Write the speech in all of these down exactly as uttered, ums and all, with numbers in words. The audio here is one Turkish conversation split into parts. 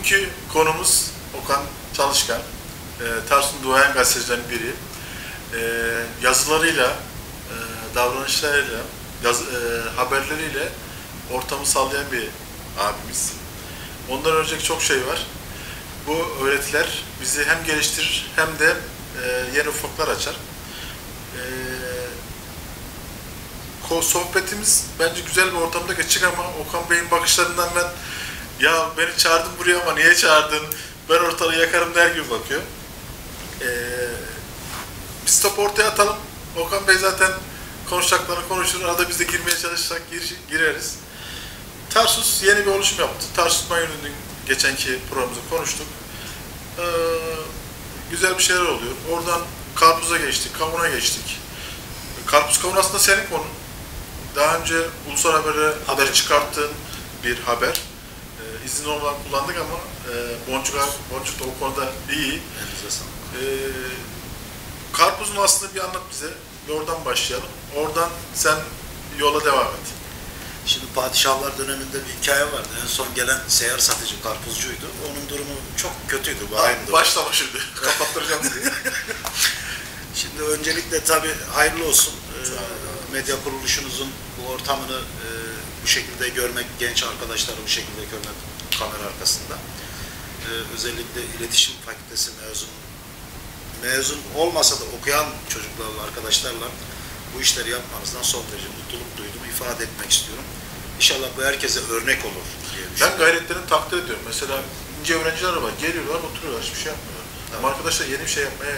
Bugünkü konumuz Okan Çalışkan, e, Tarsus'un duayen gazetecilerin biri. E, yazılarıyla, e, davranışlarıyla, yaz, e, haberleriyle ortamı sallayan bir abimiz. Ondan önceki çok şey var. Bu öğretiler bizi hem geliştirir hem de e, yeni ufuklar açar. E, sohbetimiz bence güzel bir ortamda geçecek ama Okan Bey'in bakışlarından ben ya beni çağırdın buraya ama niye çağırdın? Ben ortalığı yakarım der gibi bakıyor. Ee, biz topu ortaya atalım. Okan Bey zaten konuşacaklarını konuşur. Arada biz de girmeye çalışırsak gir, gireriz. Tarsus yeni bir oluşum yaptı. Tarsus Manyur'un geçenki programımızda konuştuk. Ee, güzel bir şeyler oluyor. Oradan karpuza geçtik, kavuna geçtik. Karpuz kavun aslında senin konun. Daha önce ulusal habere haber çıkarttığın bir haber. Ee, izin olmadan kullandık ama e, Boncuk, Boncuk da o konuda iyi. Ee, karpuzun aslında bir anlat bize. Bir oradan başlayalım. Oradan sen yola devam et. Şimdi padişahlar döneminde bir hikaye vardı. En son gelen seyyar satıcı karpuzcuydu. Onun durumu çok kötüydü. Başlama şimdi. Kapattıracağım diye. Şimdi öncelikle tabii hayırlı olsun. Ee, medya kuruluşunuzun bu ortamını e, bu şekilde görmek, genç arkadaşları bu şekilde görmek kamera arkasında. Ee, özellikle iletişim fakültesi mezun, mezun olmasa da okuyan çocuklarla, arkadaşlarla bu işleri yapmanızdan son derece mutluluk duydum, ifade etmek istiyorum. İnşallah bu herkese örnek olur diye düşünüyorum. Ben gayretlerini takdir ediyorum. Mesela ince öğrenciler var, geliyorlar, oturuyorlar, hiçbir şey yapmıyorlar. Evet. Ama arkadaşlar yeni bir şey yapmaya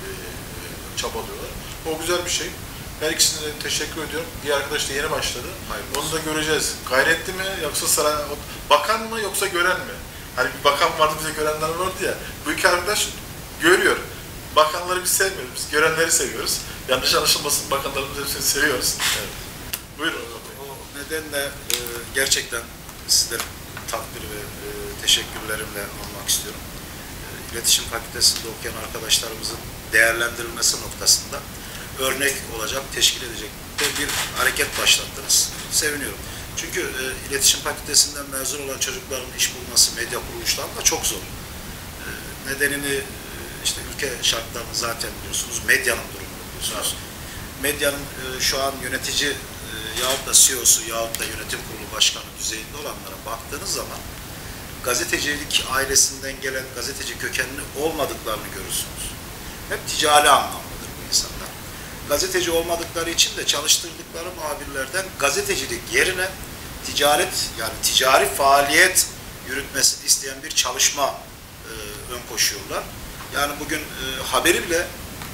çabalıyorlar. O güzel bir şey. Her ikisine de teşekkür ediyorum. Bir arkadaş da yeni başladı. Hayır, onu da göreceğiz. Gayretli mi yoksa saray, bakan mı yoksa gören mi? Hani bir bakan vardı, bize görenler vardı ya. Bu iki arkadaş görüyor. Bakanları biz sevmiyoruz, biz görenleri seviyoruz. Yanlış anlaşılmasın, bakanlarımızı hepsini seviyoruz. Evet. Buyurun. O nedenle e, gerçekten sizlerin takdir ve e, teşekkürlerimle almak istiyorum. E, İletişim Fakültesi'nde okuyan arkadaşlarımızın değerlendirilmesi noktasında örnek olacak, teşkil edecek bir hareket başlattınız. Seviniyorum. Çünkü e, İletişim Fakültesinden mezun olan çocukların iş bulması medya kuruluşlarında çok zor. E, nedenini e, işte ülke şartlarını zaten biliyorsunuz, medyanın durumunu biliyorsunuz. Medyanın e, şu an yönetici e, yahut da C E O'su yahut da yönetim kurulu başkanı düzeyinde olanlara baktığınız zaman gazetecilik ailesinden gelen gazeteci kökenli olmadıklarını görürsünüz. Hep ticari anlamdadır bu insanlar. Gazeteci olmadıkları için de çalıştırdıkları muhabirlerden gazetecilik yerine ticaret, yani ticari faaliyet yürütmesini isteyen bir çalışma e, ön koşuyorlar. Yani bugün e, haberi bile e,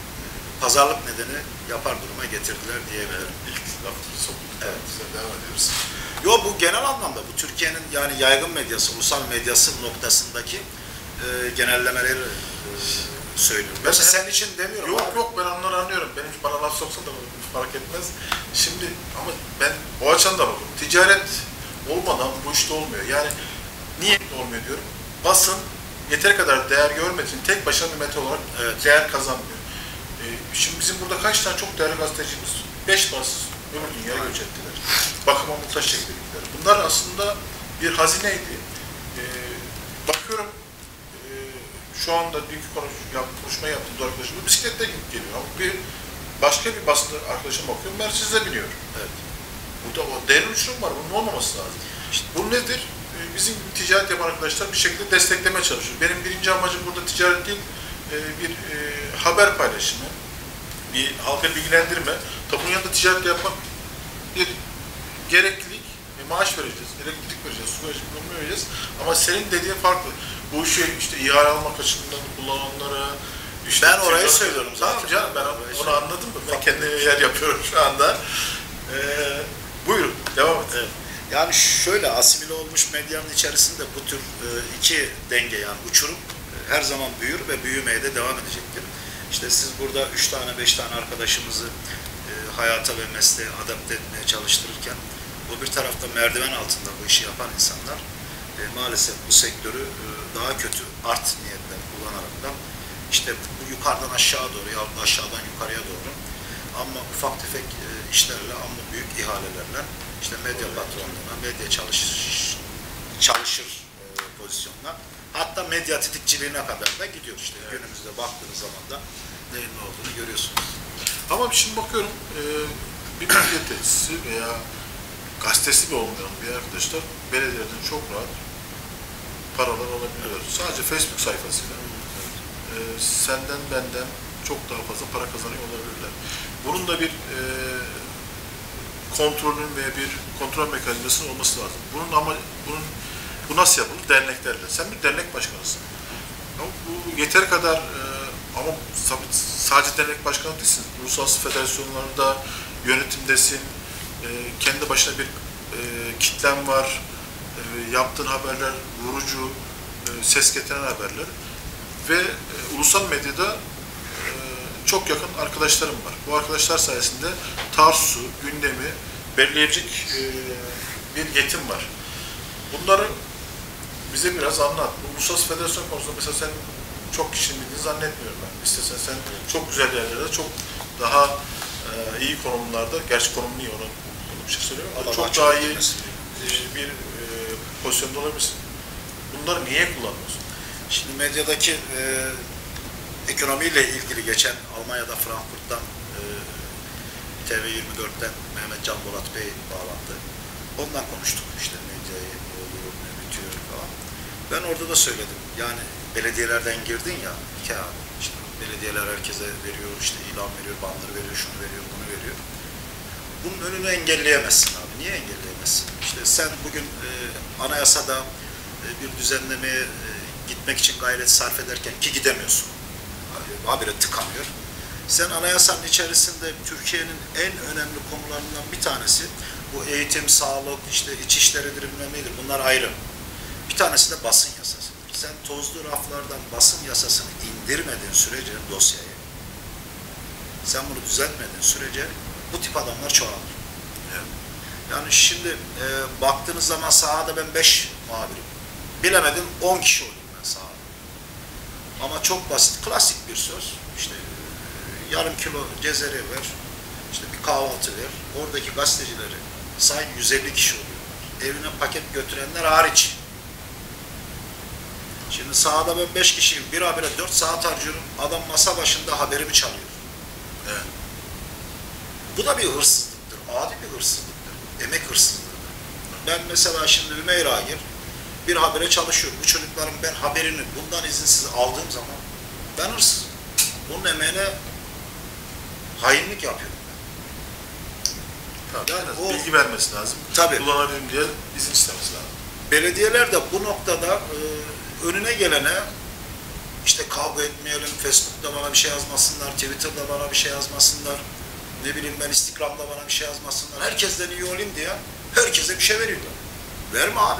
pazarlık nedeni yapar duruma getirdiler diyebilirim. İlk lafını soktuk. Evet. Devam ediyoruz. Yo, bu genel anlamda bu Türkiye'nin yani yaygın medyası, ulusal medyası noktasındaki e, genellemeleri e, söylüyorum. Ben sen için demiyorum. Yok abi. yok, ben onları anlıyorum. Benim bana laf soksan da fark etmez. Şimdi ama ben o açıdan da bakıyorum. Ticaret olmadan bu işte olmuyor. Yani niye olmuyor diyorum. Basın yeteri kadar değer görmediği için tek başına bir meta olarak evet, değer kazanmıyor. Ee, şimdi bizim burada kaç tane çok değerli gazetecimiz, beş parasız öbür dünyaya göç ettiler. Bakıma muhtaç çekildikleri. Bunlar aslında bir hazineydi. Ee, bakıyorum e, şu anda dünkü konuş, yap, konuşmayı yaptığımız arkadaşım bisiklette gidip geliyor. Ama bir başka bir basın arkadaşım bakıyorum, Mercedes'e biniyor. Evet. Burada o değerli uçurum var. Bunun olmaması lazım. İşte bu nedir? Bizim ticaret yapan arkadaşlar bir şekilde desteklemeye çalışıyor. Benim birinci amacım burada ticaret değil, bir haber paylaşımı, bir halka bilgilendirme. Tabi bunun yanında ticaret yapmak bir gereklilik, maaş vereceğiz, elektrik vereceğiz, su vereceğiz, bunu vereceğiz. Ama senin dediğin farklı. Bu işi işte ihale almak açısından kullananlara, işte ben orayı söylüyorum zaten. Tamam canım, ben onu, onu anladım mı? Ben kendime yer yapıyorum şu anda. Ee, buyurun, devam et. Evet. Yani şöyle, asimile olmuş medyanın içerisinde bu tür e, iki denge, yani uçurum e, her zaman büyür ve büyümeye de devam edecektir. İşte siz burada üç tane, beş tane arkadaşımızı e, hayata ve mesleğe adapte etmeye çalıştırırken bu bir tarafta merdiven altında bu işi yapan insanlar e, maalesef bu sektörü e, daha kötü art niyetler kullanaraktan işte bu yukarıdan aşağı doğru yahut aşağıdan yukarıya doğru ama ufak tefek e, işlerle ama büyük ihalelerle işte medya patronluğuna, medya çalışır, çalışır e, pozisyonlar. Hatta medya tetikçiliğine kadar da gidiyor işte. Evet. Günümüzde baktığınız zaman da neyin ne olduğunu görüyorsunuz. Ama şimdi bakıyorum e, bir medya tesisi veya gazetesi bir olmayan bir arkadaşlar belediyelerden çok rahat paralar alabiliyorlar. Sadece Facebook sayfasıyla e, senden benden çok daha fazla para kazanıyor olabilirler. Bunun da bir e, kontrolün ve bir kontrol mekanizmasının olması lazım. Bunun ama bunun bu nasıl yapılır? Derneklerle. Sen bir dernek başkanısın. Ama bu yeter kadar e, ama sadece dernek başkanı değilsin. Uluslararası federasyonlarda yönetimdesin. E, kendi başına bir e, kitlen var. E, yaptığın haberler vurucu, e, ses getiren haberler ve e, ulusal medyada e, çok yakın arkadaşlarım var. Bu arkadaşlar sayesinde Tarsus'u, gündemi belirleyecek e, bir yetim var. Bunları bize biraz anlat. Bu uluslararası federasyon konusunda mesela sen çok kişinin bildiğini zannetmiyorum ben. İstersen sen çok güzel yerlerde, çok daha e, iyi konumlarda, gerçi konum niye ona bir şey söylüyorum ama çok daha iyi e, bir e, pozisyonda olabilirsin. Bunları niye kullanmıyorsun? Şimdi medyadaki e, ekonomiyle ilgili geçen Almanya'da Frankfurt'tan e, T V yirmi dört'ten Mehmet Can Bolat Bey bağlandı. Ondan konuştuk işte medyayı, ne oluyor, ne bitiyor falan. Ben orada da söyledim. Yani belediyelerden girdin ya, iki abi, işte belediyeler herkese veriyor, işte ilan veriyor, bandır veriyor, şunu veriyor, bunu veriyor. Bunun önünü engelleyemezsin abi. Niye engelleyemezsin? İşte sen bugün e, anayasada e, bir düzenlemeye e, gitmek için gayret sarf ederken ki gidemiyorsun. Habire tıkanıyor. Sen anayasanın içerisinde Türkiye'nin en önemli konularından bir tanesi bu eğitim, sağlık, işte iç işleridir, bilmem nedir. Bunlar ayrı. Bir tanesi de basın yasası. Sen tozlu raflardan basın yasasını indirmediğin sürece dosyayı, sen bunu düzeltmediğin sürece bu tip adamlar çoğalır. Yani şimdi e, baktığınız zaman sahada ben beş muhabirim. Bilemedim on kişi olayım ben sahada. Ama çok basit, klasik bir söz. İşte e, yarım kilo cezeri ver, işte bir kahvaltı ver. Oradaki gazetecileri say yüz elli kişi oluyorlar. Evine paket götürenler hariç. Şimdi sahada ben beş kişiyim. Bir habere dört saat harcıyorum. Adam masa başında haberimi çalıyor. Evet. Bu da bir hırsızlıktır. Adi bir hırsızlıktır. Emek hırsızlığıdır. Ben mesela şimdi Hümeyra gir, bir habere çalışıyorum. Bu çocukların ben haberini bundan izinsiz aldığım zaman ben hırsızım. Bunun emeğine hainlik yapıyorum ben. Yani o, bilgi vermesi lazım. Tabii. Kullanabilirim diye izin istemesi lazım. Belediyeler de bu noktada e, önüne gelene işte kavga etmeyelim, Facebook'ta bana bir şey yazmasınlar, Twitter'da bana bir şey yazmasınlar, ne bileyim ben Instagram'da bana bir şey yazmasınlar, herkesten iyi olayım diye herkese bir şey veriyorlar. Verme abi.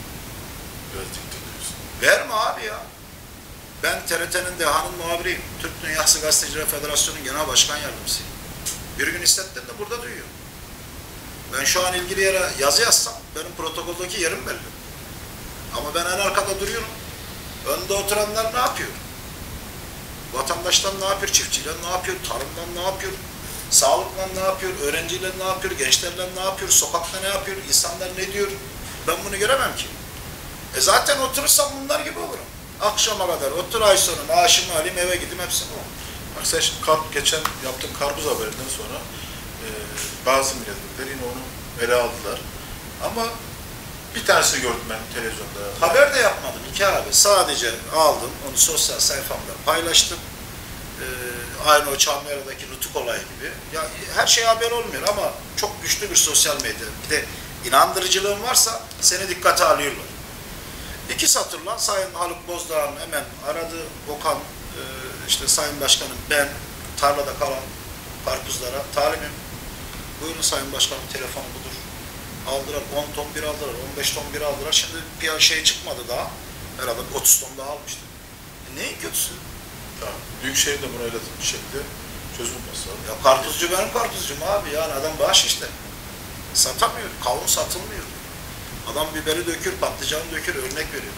Verme abi ya. Ben T R T'nin Deha'nın muhabiriyim. Türk Dünyası Gazeteciler Federasyonu'nun genel başkan yardımcısıyım. Bir gün hissettim de burada duyuyor. Ben şu an ilgili yere yazı yazsam benim protokoldeki yerim belli. Ama ben en arkada duruyorum. Önde oturanlar ne yapıyor? Vatandaşlar ne yapıyor? Çiftçiler ne yapıyor? Tarımdan ne yapıyor? Sağlıkla ne yapıyor? Öğrenciler ne yapıyor? Gençlerle ne yapıyor? Sokakta ne yapıyor? İnsanlar ne diyor? Ben bunu göremem ki. E zaten oturursam bunlar gibi olurum. Akşama kadar otur, ay sonu maaşımı alayım, eve gideyim, hepsini o. Bak sen şimdi kar, geçen yaptığın karpuz haberinden sonra e, bazı milletvekilleri yine onu ele aldılar. Ama bir tanesini gördüm ben televizyonda. Haber de yapmadım iki abi. Sadece aldım, onu sosyal sayfamda paylaştım. Ee, aynı o Çamlıera'daki nutuk olayı gibi. Ya her şey haber olmuyor ama çok güçlü bir sosyal medya. Bir de inandırıcılığın varsa seni dikkate alıyorlar. İki satırla Sayın Haluk Bozdağ'ın hemen aradı. Okan, e, işte Sayın Başkanım ben tarlada kalan karpuzlara talibim. Buyurun Sayın Başkanım, telefonu budur. Aldılar, on ton bir aldılar, on beş ton bir aldılar. Şimdi bir şey çıkmadı daha. Herhalde otuz ton daha almıştı. E neyin kötüsü? Tamam. Büyükşehir de bunu öyle bir şekilde çözüm bulması lazım. Ya karpuzcu benim karpuzcum abi, yani adam bağış işte. Satamıyor, kavun satılmıyor. Adam biberi dökür, patlıcanı dökür, örnek veriyor.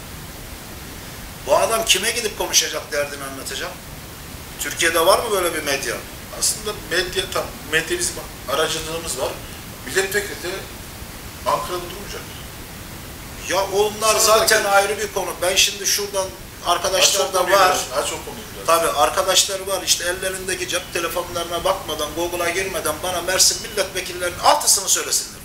Bu adam kime gidip konuşacak, derdini anlatacak? Türkiye'de var mı böyle bir medya? Aslında medya, tam medya bizim aracılığımız var. Milletvekili de Ankara'da durmayacak. Ya onlar Sana zaten da ayrı bir konu. Ben şimdi şuradan arkadaşlar da konuyu var. biraz, aç o konuyu biraz. Tabii arkadaşlar var işte ellerindeki cep telefonlarına bakmadan, Google'a girmeden bana Mersin milletvekillerinin altısını söylesinler.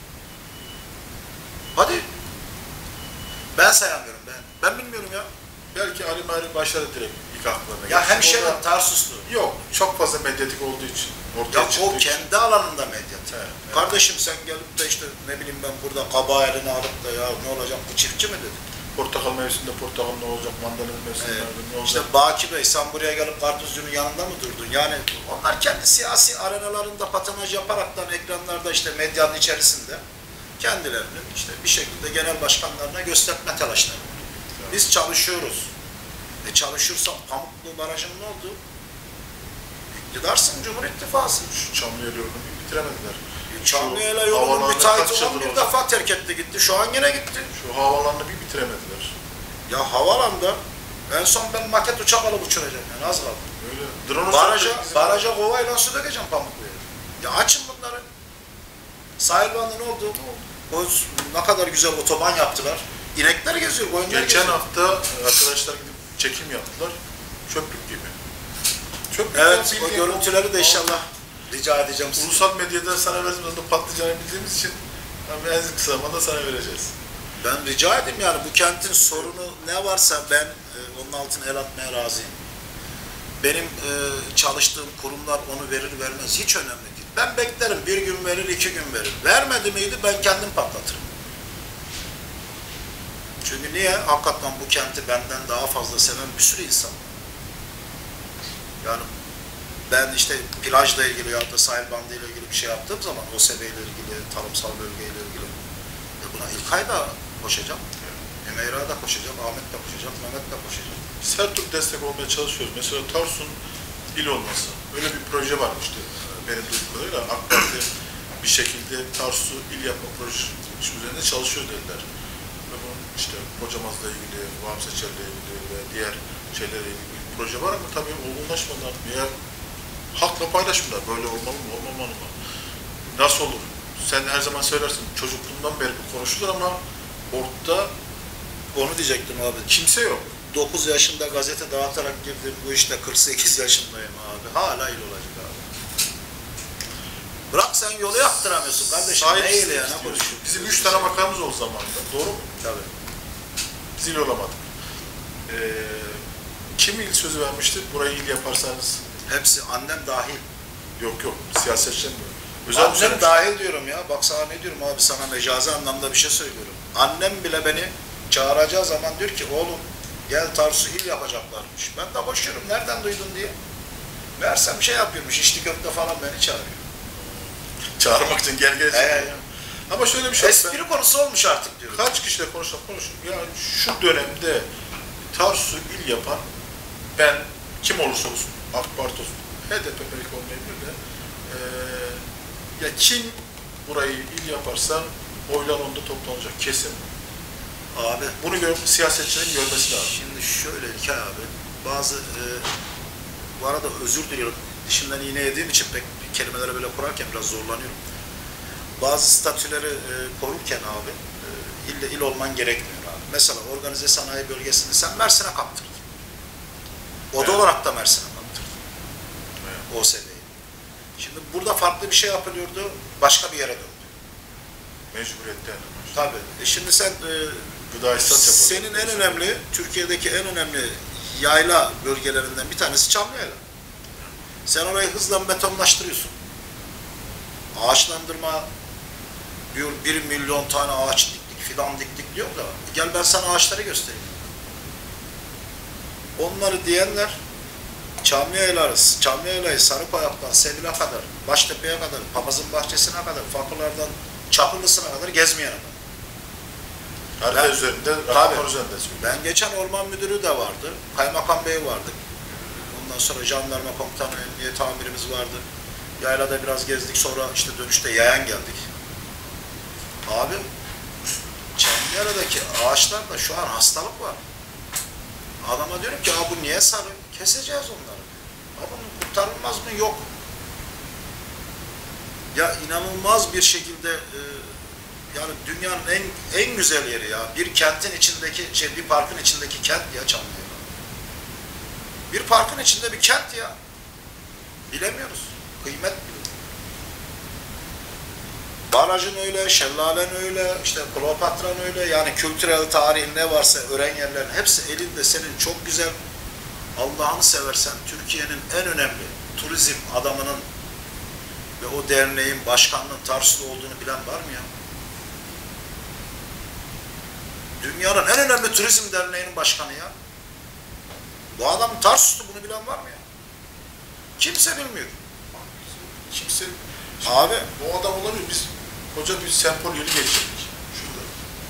Hadi. Ben sayamıyorum ben. Ben bilmiyorum ya. Belki Ali Mahir başladı direkt ilk aklına. Ya Gerçi hemşerim orada- Tarsuslu. Yok, çok fazla medyatik olduğu için. Ortaya Ya çıktığı o için. kendi alanında medyatik. Evet, evet. Kardeşim sen gelip de işte ne bileyim ben burada kaba elini alıp da ya ne olacak bu çiftçi mi dedi. Portakal mevsiminde portakal ne olacak, mandalina mevsiminde Ee, ne olacak? işte Baki Bey sen buraya gelip karpuzcunun yanında mı durdun? Yani onlar kendi siyasi arenalarında patinaj yaparaktan ekranlarda işte medyanın içerisinde kendilerinin işte bir şekilde genel başkanlarına gösterme telaşları. Biz çalışıyoruz. E çalışırsan Pamuklu Barajı'nın ne oldu? İktidarsın, Cumhur İttifakı. Şu Çamlıheli yolunu bir bitiremediler. Çamlıhela Şu yolunun havalarını müteahhiti kaç yıldır on bir olacak? defa terk etti gitti. Şu an yine gitti. Şu havalarını bir bitiremediler. Ya havalanda en son ben maket uçak alıp uçuracağım yani az kaldı. Öyle. Drone Baraja, uçakları bizim- baraja kovayla su dökeceğim Pamuklu'ya. Ya açın bunları. Sahil bandı ne oldu? O ne kadar güzel otoban yaptılar. İnekler geziyor, koyunlar Geçen geziyor. hafta arkadaşlar gidip çekim yaptılar. Çöplük gibi. Çöplük Evet, gibi o bildiğin görüntüleri de o- inşallah rica edeceğim size. Ulusal medyada sana verdiğimizde patlayacağını bildiğimiz için yani en kısa zamanda sana vereceğiz. Ben rica edeyim yani bu kentin sorunu ne varsa ben e, onun altına el atmaya razıyım. Benim e, çalıştığım kurumlar onu verir vermez hiç önemli değil. Ben beklerim bir gün verir iki gün verir. Vermedi miydi ben kendim patlatırım. Çünkü niye? Hakikaten bu kenti benden daha fazla seven bir sürü insan var. Yani ben işte plajla ilgili ya da sahil bandı ile ilgili bir şey yaptığım zaman O S B ile ilgili, tarımsal bölgeyle ilgili e buna İlkay da koşacağım, Emeyra da koşacağım, Ahmet de koşacağım, Mehmet de koşacağım. Biz her türlü destek olmaya çalışıyoruz. Mesela Tarsus'un il olması. Öyle bir proje varmıştı benim duyduklarıyla. AK Parti bir şekilde Tarsus'u il yapma projesi üzerinde çalışıyor dediler. Ve bunun işte Kocamaz'la ilgili, Vahap Seçer'le ilgili ve diğer şeylerle ilgili bir proje var ama tabii olgunlaşmadan veya halkla paylaşmıyorlar. Böyle olmalı mı, olmamalı mı? Nasıl olur? Sen her zaman söylersin, çocukluğundan beri bu konuşulur ama ortada Onu diyecektim abi. kimse yok. dokuz yaşında gazete dağıtarak girdim, bu işte kırk sekiz yaşındayım abi. Hala il olacak abi. Bırak sen yolu yaptıramıyorsun kardeşim. Ne Sahipsiz ile ya, ne istiyoruz. konuşuyorsun? Bizim üç tane makamımız oldu zamanında. Doğru mu? Tabii. Biz il olamadık. Ee, kim il sözü vermişti? Burayı il yaparsanız. Hepsi annem dahil. Yok yok. Siyasetçi mi? Özel Annem söylemiş. dahil diyorum ya. Bak sana ne diyorum abi, sana mecazi anlamda bir şey söylüyorum. Annem bile beni çağıracağı zaman diyor ki oğlum gel Tarsus'u il yapacaklarmış. Ben de koşuyorum. Nereden duydun diye. Meğersem bir şey yapıyormuş. İçli köfte falan beni çağırıyor. Çağırmak için gel gel. Ee, Ama şöyle bir şey. Espri Ben, konusu olmuş artık diyorum. kaç kişiyle konuştum konuştum. Yani şu dönemde Tarsus'u il yapan ben kim olursa olsun AK Parti olsun H D P belki olmayabilir de ee, ya kim burayı il yaparsa oylar onda toplanacak kesin. Abi Bunu görüp siyasetçilerin görmesi lazım. şimdi şöyle hikaye abi. Bazı e, bu arada özür diliyorum. Dişimden iğne yediğim için pek kelimeleri böyle kurarken biraz zorlanıyorum. Bazı statüleri e, korurken abi e, ille il olman gerekmiyor abi. Mesela organize sanayi bölgesini sen Mersin'e kaptırdın. Oda Evet. olarak da Mersin'e kaptırdın. Evet. O S B'yi. Şimdi burada farklı bir şey yapılıyordu. Başka bir yere döndü. Mecburiyetten. Tabii. E şimdi sen e, Gıda istat yapalım. senin en önemli, Türkiye'deki en önemli yayla bölgelerinden bir tanesi Çamlıhela. Sen orayı hızla betonlaştırıyorsun. Ağaçlandırma diyor, bir milyon tane ağaç diktik, fidan diktik diyor da gel ben sana ağaçları göstereyim. Onları diyenler Çamlıhela'yı, Çamlıhela'yı Sarıpayak'tan Sevil'e kadar, Baştepe'ye kadar, Papaz'ın bahçesine kadar, Fakırlar'dan Çakırlısı'na kadar gezmeyen adam. Harita Ben- üzerinde, Tabii. rakamlar üzerinde söylüyor. Ben geçen orman müdürü de vardı, kaymakam bey vardı. Ondan sonra jandarma komutanı, emniyet amirimiz vardı. Yaylada biraz gezdik, sonra işte dönüşte yayan geldik. Abi, Çamlıhela'daki ağaçlarda şu an hastalık var. Adama diyorum ki, bu niye sarı? Keseceğiz onları. Ama bunun kurtarılmaz mı? Yok. Ya inanılmaz bir şekilde e, yani dünyanın en en güzel yeri ya. Bir kentin içindeki, şey bir parkın içindeki kent ya Çamlıca. Bir parkın içinde bir kent ya. Bilemiyoruz. Kıymet biliyoruz. Barajın öyle, şelalen öyle, işte Kleopatran öyle. Yani kültürel tarihin ne varsa öğren yerlerin hepsi elinde senin çok güzel. Allah'ını seversen Türkiye'nin en önemli turizm adamının ve o derneğin başkanının Tarsus'ta olduğunu bilen var mı ya? Dünyanın en önemli turizm derneğinin başkanı ya. Bu adam Tarsus'ta, bunu bilen var mı ya? Kimse bilmiyor. Kimse... Abi. Bu adam olabilir. Biz koca bir sempol yılı geçirdik şurada.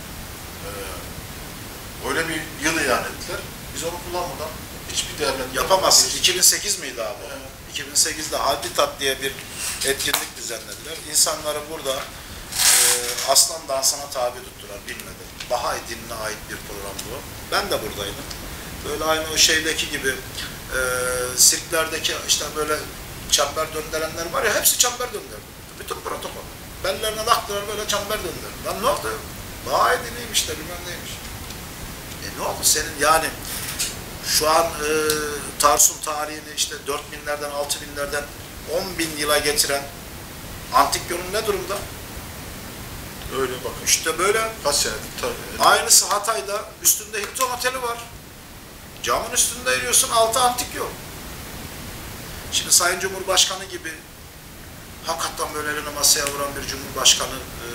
Ee, öyle bir yıl ilan ettiler. Biz onu kullanmadan hiçbir devlet yapamazsın. iki bin sekiz miydi abi? Evet. iki bin sekizde Habitat diye bir etkinlik düzenlediler. İnsanları burada e, aslan dansına tabi tuttular, bilmedi. Bahay dinine ait bir program bu. Ben de buradaydım. Böyle aynı o şeydeki gibi e, sirklerdeki işte böyle çember döndürenler var ya, hepsi çember döndürdü. Bütün protokol. Bellerine taktılar, böyle çember döndürdü. Lan ne oldu? Bahay diniymiş de bilmem neymiş. E ne oldu senin yani? Şu an e, Tarsus'un tarihini işte dört binlerden, altı binlerden on bin yıla getiren antik gönül ne durumda? Öyle bakın. İşte böyle. Kaç senedir tabii. Aynısı Hatay'da, üstünde Hilton Oteli var. Camın üstünde iniyorsun, altı antik yol. Şimdi Sayın Cumhurbaşkanı gibi hakikaten böyle eline masaya vuran bir Cumhurbaşkanı e,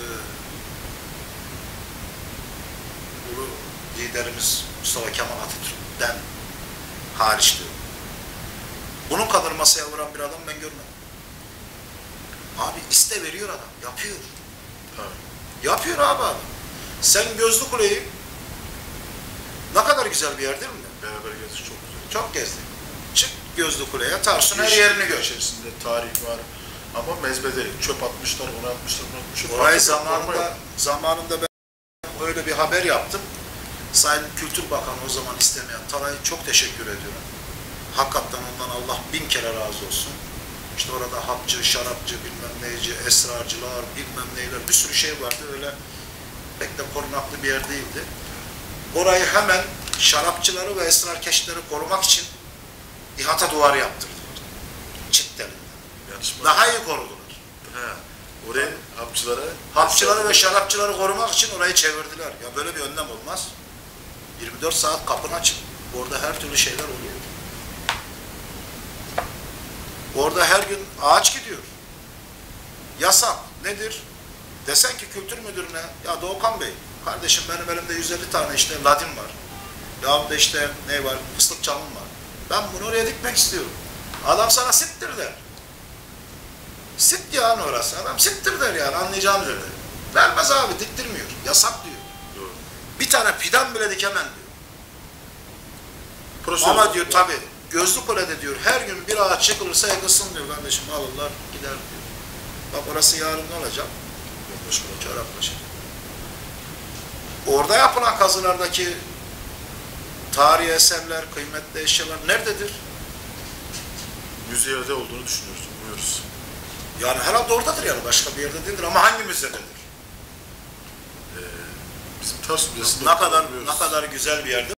bu liderimiz Mustafa Kemal Atatürk'ten hariç diyor. Bunun kadar masaya vuran bir adam ben görmedim. Abi iste veriyor adam, yapıyor. Tabii. Yapıyor abi adam. Sen Gözlü Kule'yi ne kadar güzel bir yer değil mi? Beraber gezdik, çok güzel. Çok gezdik. Çık Gözlü Kule'ye, Tarsus'un her yerini gör. İçerisinde tarih var ama mezbede çöp atmışlar, onu atmışlar, bunu atmışlar. Orayı zamanında, zamanında ben öyle bir haber yaptım. Sayın Kültür Bakanı o zaman istemeyen Talay'a çok teşekkür ediyorum. Hakikaten ondan Allah bin kere razı olsun. İşte orada hapçı, şarapçı, bilmem neyci, esrarcılar, bilmem neyler, bir sürü şey vardı. Öyle pek de korunaklı bir yer değildi. Orayı hemen şarapçıları ve esrarkeşleri korumak için ihata duvarı yaptırdılar. Çitlerinde. Daha iyi korudular. He. Oraya hapçılara... Hapçıları ve şarapçıları korumak için orayı çevirdiler. Ya böyle bir önlem olmaz. yirmi dört saat kapını açık. Orada her türlü şeyler oluyor. Orada her gün ağaç gidiyor. Yasak. Nedir? Desen ki kültür müdürüne, ya Doğukan Bey, kardeşim benim elimde yüz elli tane işte ladin var. Ya da işte ne var? Fıstık çalım var. Ben bunu oraya dikmek istiyorum. Adam sana sittir der. Sit yani orası. Adam sittir der yani, anlayacağım üzere. Vermez abi, diktirmiyor. Yasak diyor. Doğru. Bir tane fidan bile dikemem diyor. Prosedür Ama diyor var. tabi Gözlü Kule'de diyor her gün bir ağaç yıkılırsa yıkılsın diyor kardeşim, alırlar gider diyor. Bak orası yarın ne olacak? Çoraplaşacak. Orada yapılan kazılardaki tarihi eserler, kıymetli eşyalar nerededir? Müzeyde olduğunu düşünüyoruz, umuyoruz. Yani herhalde oradadır yani, başka bir yerde değildir ama hangi müzededir? Ee, bizim Tarsus Müzesi'nde Ne kadar umuyoruz. ne kadar güzel bir yerde.